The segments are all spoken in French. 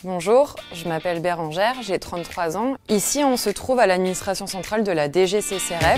Bonjour, je m'appelle Bérangère, j'ai 33 ans. Ici, on se trouve à l'administration centrale de la DGCCRF.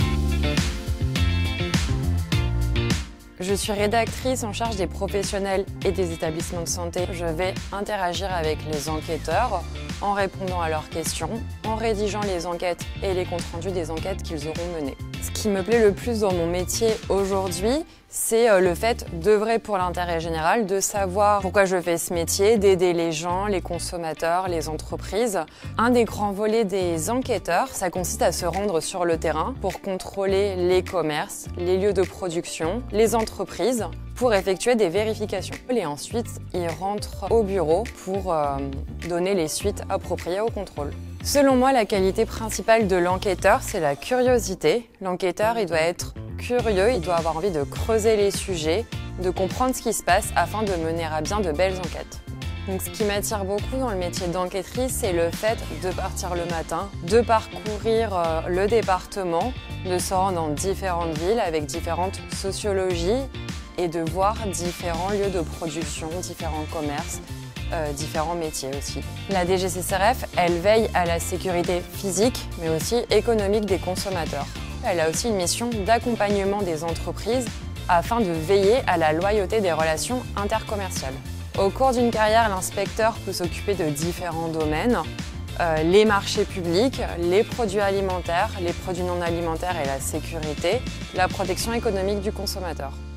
Je suis rédactrice en charge des professionnels et des établissements de santé. Je vais interagir avec les enquêteurs en répondant à leurs questions, en rédigeant les enquêtes et les comptes rendus des enquêtes qu'ils auront menées. Ce qui me plaît le plus dans mon métier aujourd'hui, c'est le fait d'œuvrer pour l'intérêt général, de savoir pourquoi je fais ce métier, d'aider les gens, les consommateurs, les entreprises. Un des grands volets des enquêteurs, ça consiste à se rendre sur le terrain pour contrôler les commerces, les lieux de production, les entreprises, pour effectuer des vérifications. Et ensuite, ils rentrent au bureau pour donner les suites appropriées au contrôle. Selon moi, la qualité principale de l'enquêteur, c'est la curiosité. L'enquêteur, il doit être curieux, il doit avoir envie de creuser les sujets, de comprendre ce qui se passe afin de mener à bien de belles enquêtes. Donc, ce qui m'attire beaucoup dans le métier d'enquêtrice, c'est le fait de partir le matin, de parcourir le département, de se rendre dans différentes villes avec différentes sociologies et de voir différents lieux de production, différents commerces, différents métiers aussi. La DGCCRF, elle veille à la sécurité physique, mais aussi économique des consommateurs. Elle a aussi une mission d'accompagnement des entreprises afin de veiller à la loyauté des relations intercommerciales. Au cours d'une carrière, l'inspecteur peut s'occuper de différents domaines, les marchés publics, les produits alimentaires, les produits non alimentaires et la sécurité, la protection économique du consommateur.